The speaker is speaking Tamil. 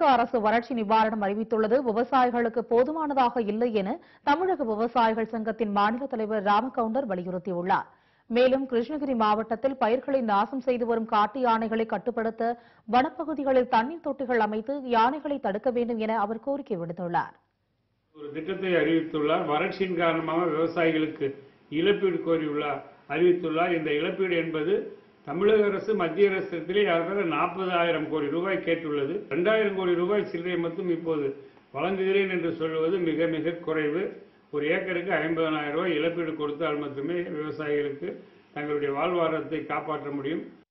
அரசு வறட்சி நிவாரணம் அறிவித்துள்ளது விவசாயிகளுக்கு போதுமானதாக இல்லை என தமிழக விவசாயிகள் சங்கத்தின் மாநில தலைவர் ராமகவுண்டர் வலியுறுத்தியுள்ளார். மேலும் கிருஷ்ணகிரி மாவட்டத்தில் பயிர்களை நாசம் செய்து வரும் காட்டு யானைகளை கட்டுப்படுத்த வனப்பகுதிகளில் தண்ணீர் தொட்டிகள் அமைத்து யானைகளை தடுக்க வேண்டும் என அவர் கோரிக்கை விடுத்துள்ளார். ஒரு திட்டத்தை அறிவித்துள்ளார். வறட்சியின் காரணமாக விவசாயிகளுக்கு இழப்பீடு கோரியுள்ளார் அறிவித்துள்ளார். இந்த இழப்பீடு என்பது தமிழக அரசு மத்திய அரசிடத்திலே யாராவது 40,000 கோடி ரூபாய் கேட்டுள்ளது. 2,000 கோடி ரூபாய் சில்லறை மட்டும் இப்போது வழங்குகிறேன் என்று சொல்வது மிக மிக குறைவு. ஒரு ஏக்கருக்கு 50,000 ரூபாய் இழப்பீடு கொடுத்தால் மட்டுமே விவசாயிகளுக்கு தங்களுடைய வாழ்வாதாரத்தை காப்பாற்ற முடியும்.